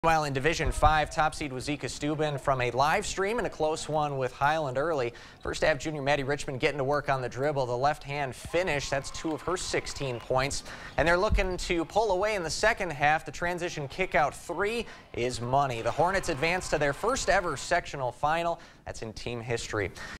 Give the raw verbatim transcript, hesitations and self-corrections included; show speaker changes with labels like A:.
A: While in Division five, top seed Wauzeka-Steuben from a live stream and a close one with Highland early. First half, junior Maddie Richmond getting to work on the dribble. The left-hand finish, that's two of her sixteen points. And they're looking to pull away in the second half. The transition kick-out three is money. The Hornets advance to their first ever sectional final. That's in team history.